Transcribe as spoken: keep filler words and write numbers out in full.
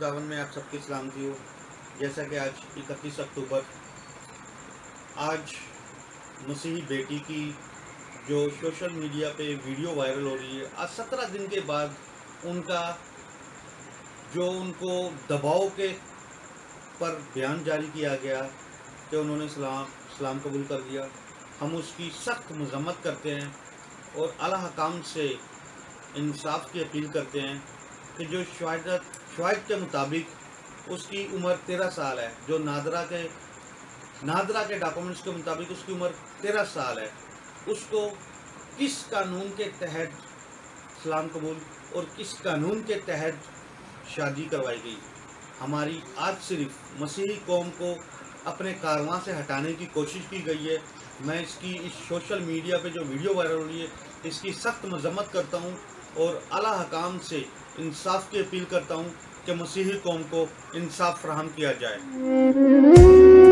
खुदावन में आप सबकी सलामती हो। जैसा कि आज इकतीस अक्टूबर, आज मसीही बेटी की जो सोशल मीडिया पे वीडियो वायरल हो रही है, आज सत्रह दिन के बाद उनका जो उनको दबाव के पर बयान जारी किया गया कि उन्होंने सलाम सलाम कबूल कर दिया, हम उसकी सख्त मजम्मत करते हैं और आला हकाम से इंसाफ की अपील करते हैं कि जो शवाहिद शवाहिद के मुताबिक उसकी उम्र तेरह साल है, जो नादरा के नादरा के डॉक्यूमेंट्स के मुताबिक उसकी उम्र तेरह साल है, उसको किस कानून के तहत सलाम कबूल और किस कानून के तहत शादी करवाई गई। हमारी आज सिर्फ मसीही कौम को अपने कारवां से हटाने की कोशिश की गई है। मैं इसकी इस सोशल मीडिया पे जो वीडियो वायरल हो रही है, इसकी सख्त मजम्मत करता हूँ और आला हकाम से इंसाफ की अपील करता हूँ कि मसीही कौम को इंसाफ फराहम किया जाए।